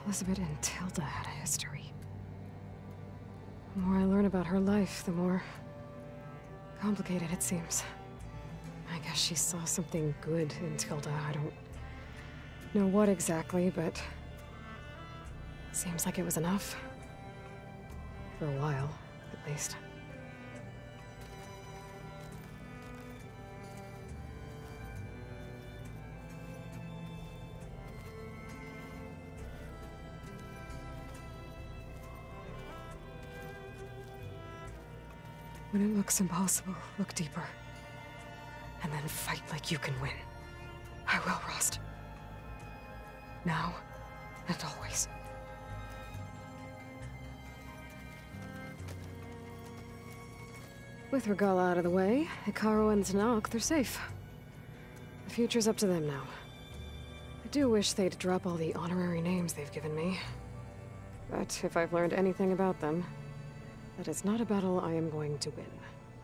Elizabeth and Tilda had a history. The more I learn about her life, the more complicated it seems. I guess she saw something good in Tilda. I don't know what exactly, but seems like it was enough. For a while, at least. When it looks impossible, look deeper. And then fight like you can win. I will, Rost. Now and always. With Regala out of the way, Hikaru and Zanok, they're safe. The future's up to them now. I do wish they'd drop all the honorary names they've given me. But if I've learned anything about them, that is not a battle I am going to win.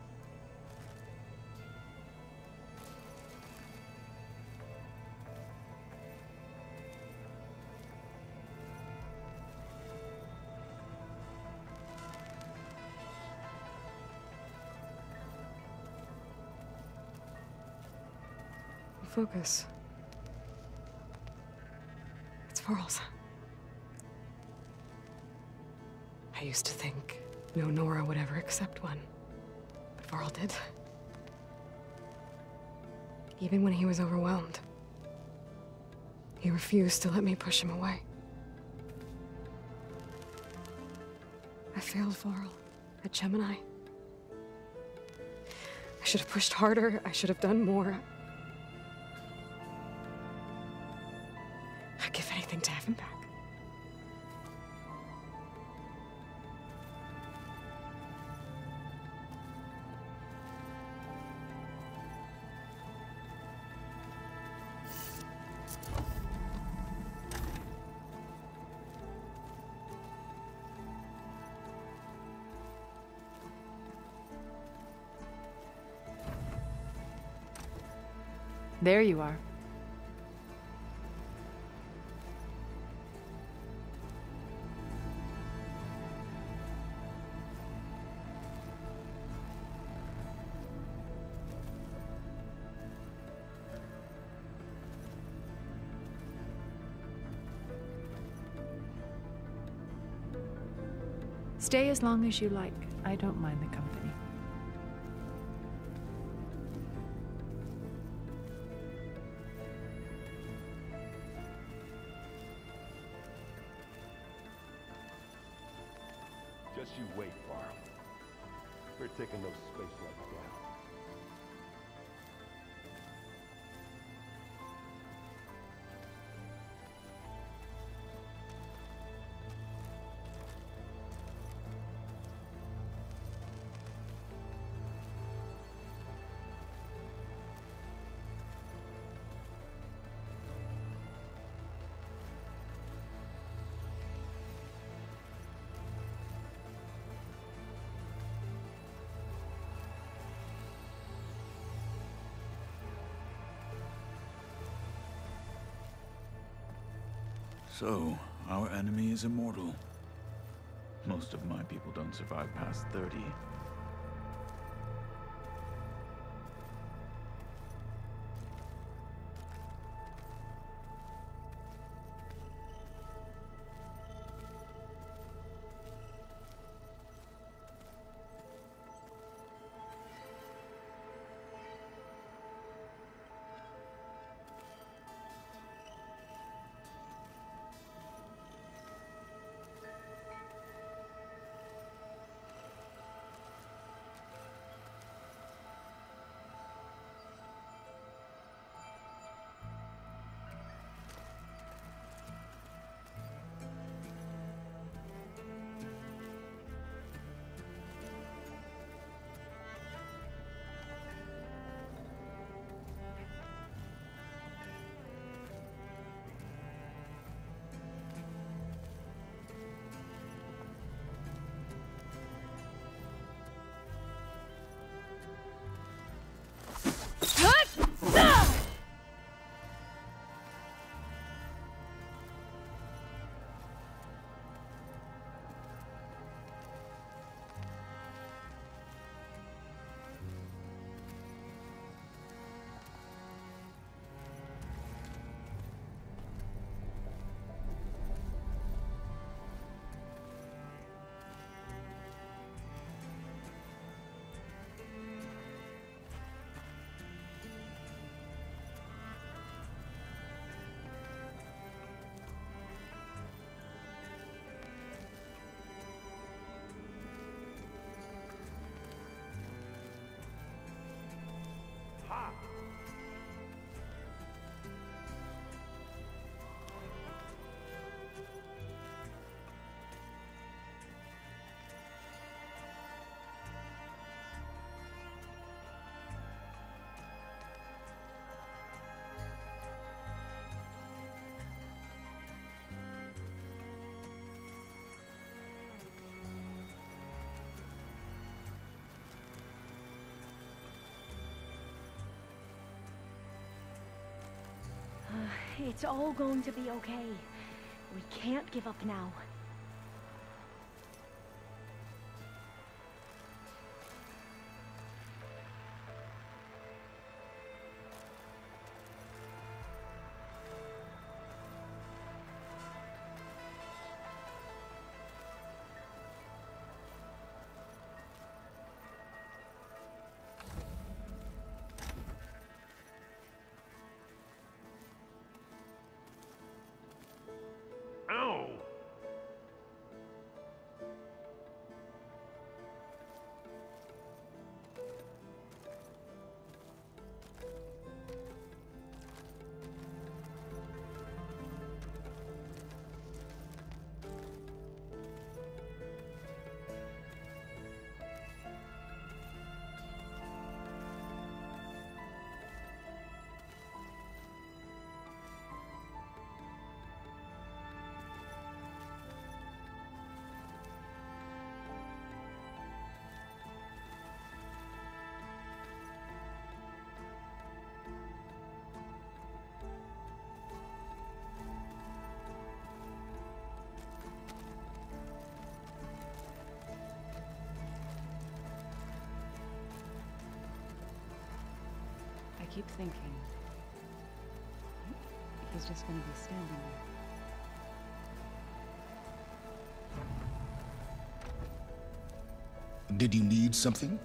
Focus. It's Varl's. I used to think no Nora would ever accept one, but Varl did. Even when he was overwhelmed, he refused to let me push him away. I failed Varl at Gemini. I should have pushed harder. I should have done more. I'd give anything to have him back. There you are. Stay as long as you like. I don't mind the company. Just you wait, Varl. We're taking those space legs down. So, our enemy is immortal. Most of my people don't survive past 30. It's all going to be okay. We can't give up now. Ow! I keep thinking he's just gonna be standing there. Did you need something?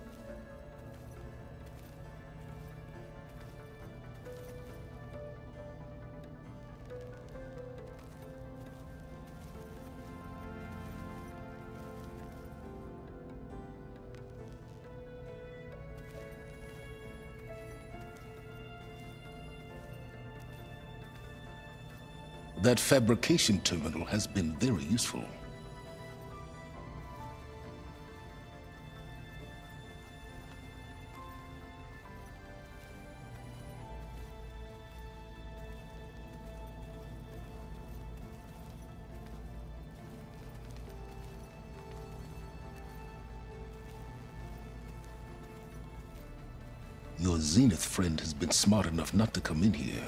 That fabrication terminal has been very useful. Your Zenith friend has been smart enough not to come in here.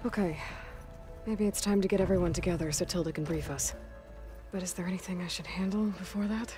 Okay. Maybe it's time to get everyone together so Tilda can brief us. But is there anything I should handle before that?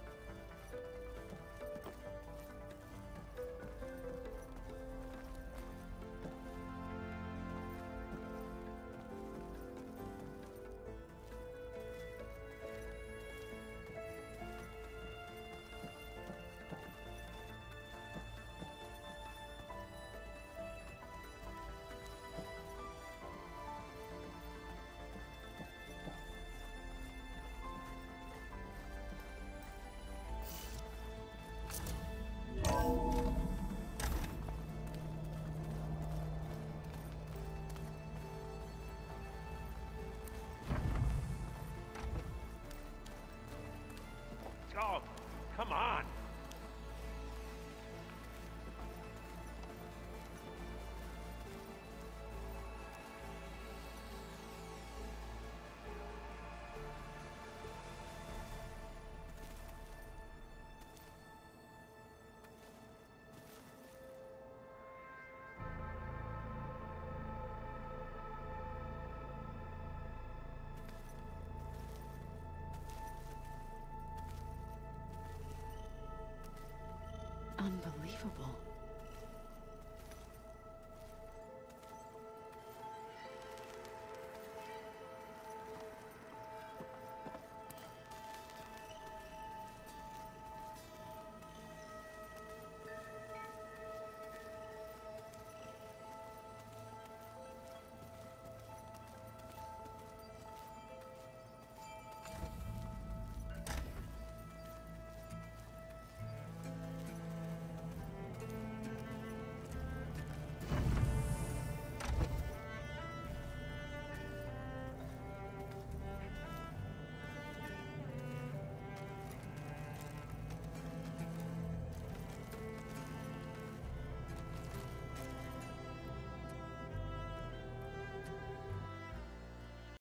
Oh, come on! Unbelievable.